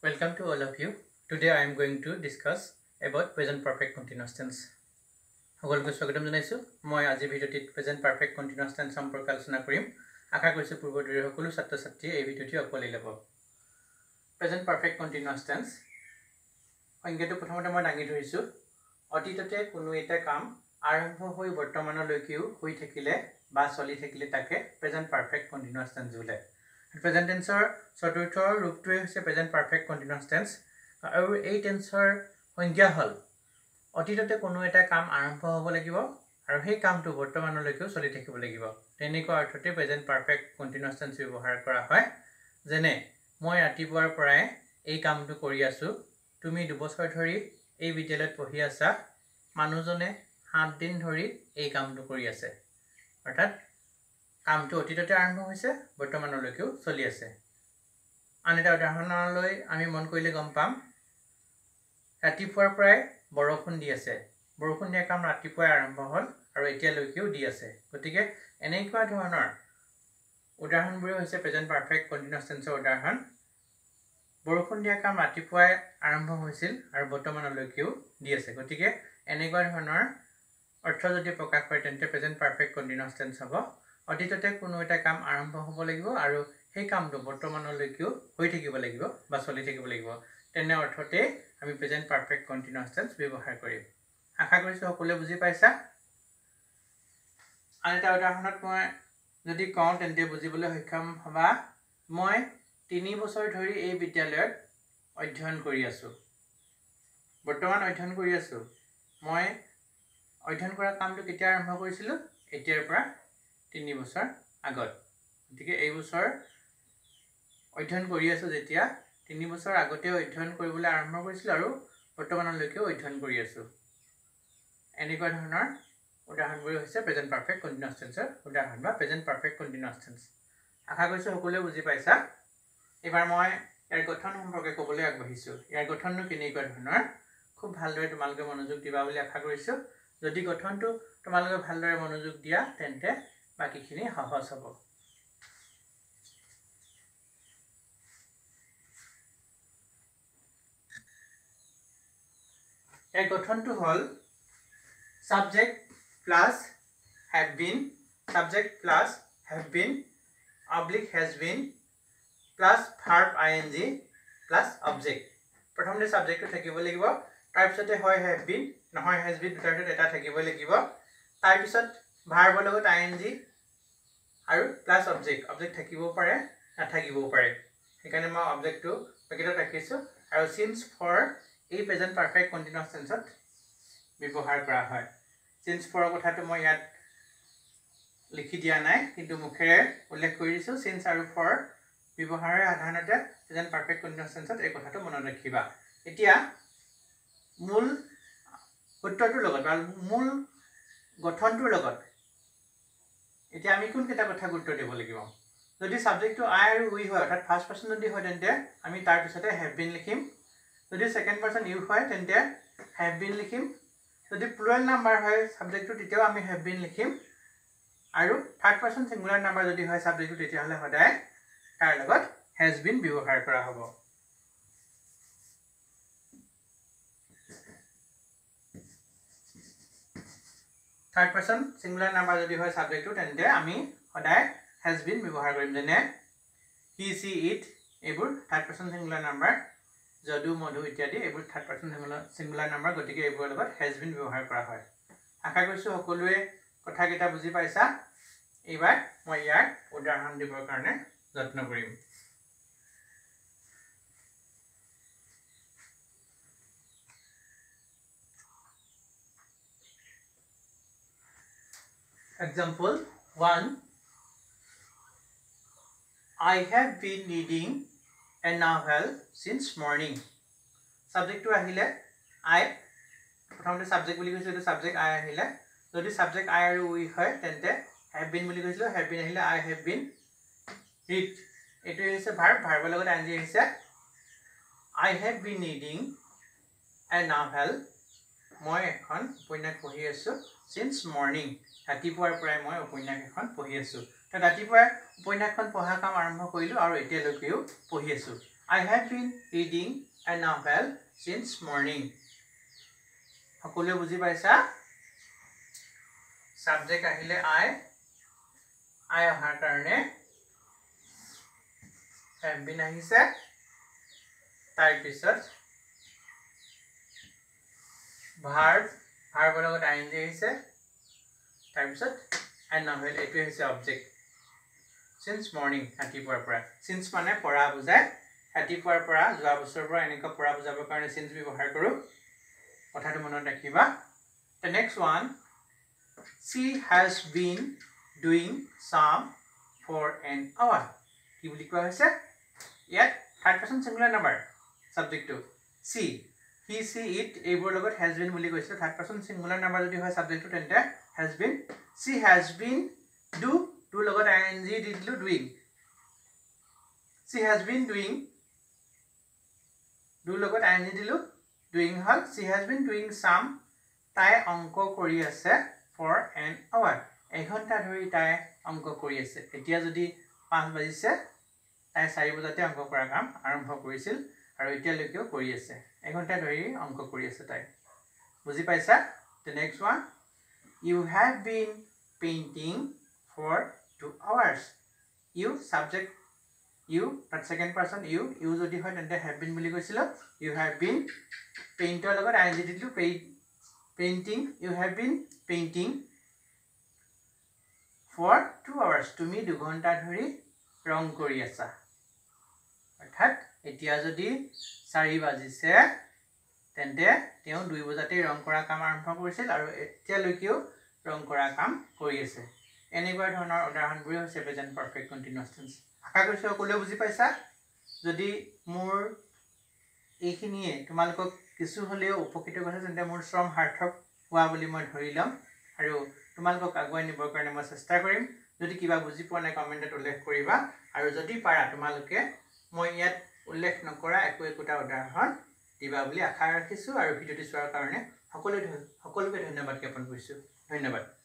Welcome to all of you. Today I am going to discuss about present perfect continuous tense. সকলকে স্বাগতম জনাইছো মই আজি ভিডিওটিত প্ৰেজেন্ট পাৰফেক্ট কন্টিনিউয়াস টেন্স সম্পৰ্কে আলোচনা কৰিম আশা কৰিছো পূৰ্বদৰে সকলো ছাত্ৰ ছাত্ৰীয়ে এই ভিডিওটি আকোৱালি ল'ব প্ৰেজেন্ট পাৰফেক্ট কন্টিনিউয়াস টেন্স সংজ্ঞাটো প্ৰথমতে মই দাঙি ধৰিছো অতীততে কোনো এটা কাম আৰম্ভ হৈ বৰ্তমানলৈকেও হৈ থাকিলে বা চলি থাকিলে তাকে প্ৰেজেন্ট পাৰফেক্ট কন্টিনিউয়াস টেন্স বোলে প্ৰেজেন্ট টেন্সৰ চতুৰ্থ ৰূপটোৱে হৈছে প্ৰেজেন্ট পাৰফেক্ট কন্টিনিউয়াস টেন্স আৰু এই টেন্সৰ সংজ্ঞা হল অতীততে কোনো এটা কাম আৰম্ভ হ'ব লাগিব আৰু সেই কামটো বৰ্তমানলৈকেও চলি থাকিব লাগিব তেনেকুৱা অৰ্থতে প্ৰেজেন্ট পাৰফেক্ট কন্টিনিউয়াস টেন্স ব্যৱহাৰ কৰা হয় যেনে মই ৰাতিপুৱাৰ পৰাই এই কামটো কৰি আছো তুমি 2 বছৰ ধৰি এই বিদ্যালয়ত পঢ়ি আছা মানুহজনে 7 দিন ধৰি এই কামটো কৰি আছে অৰ্থাৎ কামটো অতীততে আৰম্ভ হৈছে বৰ্তমানলৈকেও চলি আছে আন এটা উদাহৰণলৈ আমি মন কৰিলে গম পাম ৰাতিপুৱাৰ পৰাই বৰষুণ দি আছে বৰষুণ দিয়া কাম ৰাতিপুৱাই আৰম্ভ হ'ল আৰু এতিয়ালৈকেও দি আছে গতিকে এনেকুৱা ধৰণৰ উদাহৰণবোৰ হৈছে প্ৰেজেন্ট পাৰফেক্ট কন্টিনিউয়াস টেন্সৰ উদাহৰণ বৰষুণ দিয়া কাম ৰাতিপুৱাই আৰম্ভ হৈছিল আৰু বৰ্তমানলৈকেও দি আছে গতিকে এনেকুৱা ধৰণৰ অৰ্থ যদি প্ৰকাশ কৰে তেন্তে প্ৰেজেন্ট পাৰফেক্ট কন্টিনিউয়াস টেন্স হ'ব অতীততে কোনো এটা কাম আৰম্ভ হ'ব লাগিব আৰু সেই কামটো বৰ্তমানলৈকেও হৈ থাকিব লাগিব বা চলি থাকিব লাগিব তেনে অৰ্থতে আমি প্ৰেজেন্ট পাৰফেক্ট কন্টিনিউয়াস টেন্স ব্যৱহাৰ কৰিম আশা কৰিছো সকলোৱে বুজি পাইছা আন এটা উদাহৰণত মই যদি কওঁ তেন্তে বুজিবলৈ সক্ষম হবা মই 3 বছৰ ধৰি এই বিদ্যালয়ত অধ্যয়ন কৰি আছো বৰ্তমান অধ্যয়ন কৰি আছো মই অধ্যয়ন কৰা কামটো কেতিয়া আৰম্ভ কৰিছিলো এতিয়াৰ পৰা 3 বছৰ আগত গতিকে এই বছৰ অধ্যয়ন কৰি আছো যেতিয়া 3 বছৰ আগতে অধ্যয়ন কৰিবলৈ আৰম্ভ কৰিছিল আৰু বৰ্তমানলৈকে অধ্যয়ন কৰি আছো এনেকুৱা ধৰণৰ উদাহৰণবোৰ হৈছে প্ৰেজেন্ট পাৰফেক্ট কন্টিনিউয়াস টেন্সৰ উদাহৰণ বা প্ৰেজেন্ট পাৰফেক্ট কন্টিনিউয়াস টেন্স আশা কৰিছো সকলোৱে বুজি পাইছা এবাৰ মই ইয়াৰ গঠন সম্পৰ্কে ক'বলৈ আগবাঢ়িছো ইয়াৰ গঠনটো কেনেকুৱা ধৰণৰ খুব ভালদৰে তোমালোকে মনোযোগ দিবা বুলি আশা কৰিছো যদি গঠনটো তোমালোকে ভালদৰে মনোযোগ দিয়া তেন্তে বাকিখিনি সহজ হ'ব এই গঠনটো হল subject plus have been oblique has been plus verb ing plus object প্ৰথমতে সাবজেক্টটো থাকিব লাগিব তাৰ পিছতে হয় have been নহয় has been দুটাৰ ভিতৰত এটা থাকিব লাগিব তাৰ পিছত ভাৰ্বৰ লগত ing আৰু প্লাস অবজেক্ট থাকিব পাৰে নাথাকিবও পাৰে সেইকাৰণে মই অবজেক্টটো পেকেটত ৰাখিছো আৰু since for এই প্ৰেজেন্ট পাৰফেক্ট কন্টিনিউয়াস টেন্সত ব্যৱহাৰ কৰা হয় since for কথাটো মই ইয়াত লিখি দিয়া নাই কিন্তু মুখেৰে উল্লেখ কৰি দিছো since আৰু for ব্যৱহাৰে সাধাৰণতে প্ৰেজেন্ট পাৰফেক্ট কন্টিনিউয়াস টেন্সত এই কথাটো মনত ৰাখিবা এতিয়া মূল সূত্ৰটোৰ লগত বা মূল গঠনটোৰ লগত এতিয়া আমি কোন কেইটা কথা গুৰুত্ব দিব লাগিব যদি সাবজেক্টটো I আৰু we হয় অৰ্থাৎ ফাৰ্স্ট পাৰসন যদি হয় তেন্তে আমি তাৰ পিছতে have been লিখিম যদি সেকেন্ড পারসন ইউ হয় তেন্তে have been লিখিম যদি প্লুরাল নাম্বার হয় সাবজেক্টটো তেতিয়াও আমি have been লিখিম আৰু থার্ড পারসন সিঙ্গুলার নাম্বার যদি হয় সাবজেক্টটো তেতিয়া হলে সদায় তাৰ লগত has been ব্যৱহাৰ কৰা হ'ব থার্ড পারসন সিঙ্গুলার নাম্বার যদি হয় সাবজেক্টটো তেন্তে আমি সদায় has been ব্যৱহাৰ কৰিম যেনে he she it এইবোৰ third person singular number Jadu Madhu ইত্যাদি এইবোৰ থার্ড পারসন সিঙ্গুলার নাম্বার গতিকে এইবোৰ লগত has been ব্যৱহাৰ কৰা হয় আশা কৰিছো সকলোৱে কথা কেইটা বুজি পাইছা এইবাৰ মই ইয়াৰ উদাহৰণ দিবৰ কাৰণে যত্ন কৰিম Example 1 I have been reading a novel since morning subject to ahile I প্ৰথমতে সাবজেক্ট বুলি কৈছো এটো সাবজেক্ট I আহিলে যদি সাবজেক্ট I আৰু we হয় তেন্তে have been বুলি কৈছিলো have been আহিলে I have been read এটো হৈছে ভাৰ্বৰ লগত ing আহিছে I have been reading a novel মই এখন উপন্যাস পঢ়ি আছো since morning ৰাতিপুৱাৰ পৰাই মই উপন্যাস এখন পঢ়ি আছো ৰাতিপুৱা উপন্যাসখন পঢ়া কাম আৰম্ভ কৰিলো আৰু এতিয়ালৈকেও পঢ়ি আছো I have been reading a novel since morning. সকলোৱে বুজি পাইছা? Subject আহিলে I অহাৰ কাৰণে have been আহিছে তাৰ পিছত verb লগত ing আহিছে তাৰ পিছত a novel এটো হৈছে object since morning ৰাতিপুৱাৰ পৰা since মানে পৰা বুজায় ৰাতিপুৱাৰ পৰা যোৱা বছৰৰ পৰা এনেকা পৰা বুজাবৰ কাৰণে since ব্যৱহাৰ কৰো কথাটো মনত ৰাখিবা the next one she has been doing some for an hour কি বুলি কোৱা হৈছে ইয়াত third person singular number subject to she he she it এইবোৰ লগত has been বুলি কৈছে third person singular number যদি হয় subject to তেন্তে has been she has been do লগত ing দিলো doing she has been doing do লগত ing দিলো doing hall she has been doing some তাই অংক কৰি আছে for an hour এঘণ্টা ধৰি তাই অংক কৰি আছে এতিয়া যদি 5 বাজিছে তাই 4 বজাতে অংক কৰা কাম আৰম্ভ কৰিছিল আৰু এতিয়ালৈকেও কৰি আছে এঘণ্টা ধৰি অংক কৰি আছে তাই বুজি পাইছা the next one you have been painting for 2 hours you subject you that second person you যদি হয় তেন্তে have been বুলি কৈছিল you have been painter লগত ing দিলো painting you have been painting for 2 hours তুমি 2 ঘণ্টা ধৰি ৰং কৰি আছা অৰ্থাৎ এতিয়া যদি 4 বাজিছে তেন্তে তেওঁ 2 বজাতে ৰং কৰা কাম আৰম্ভ কৰিছিল আৰু এতিয়ালৈকেও ৰং কৰা কাম কৰি আছে এনেকুৱা ধৰণৰ উদাহৰণবোৰ হৈছে প্ৰেজেন্ট পাৰফেক্ট কন্টিনিউয়াছ টেন্স আশা কৰিছো সকলোৱে বুজি পাইছা যদি মোৰ এইখিনিয়ে তোমালোকক কিছু হলেও উপকৃত কৰিছে তেন্তে মোৰ শ্ৰম সাৰ্থক হোৱা বুলি মই ধৰি লম আৰু তোমালোকক আগুৱাই নিবৰ কাৰণে মই চেষ্টা কৰিম যদি কিবা বুজি পোৱা নাই কমেন্টত উল্লেখ কৰিবা আৰু যদি পাৰা তোমালোকে মই ইয়াত উল্লেখ নকৰা একোটা উদাহৰণ দিবা বুলি আশা ৰাখিছো আৰু ভিডিওটি চোৱাৰ কাৰণে সকলোকে ধন্যবাদ জ্ঞাপন কৰিছো ধন্যবাদ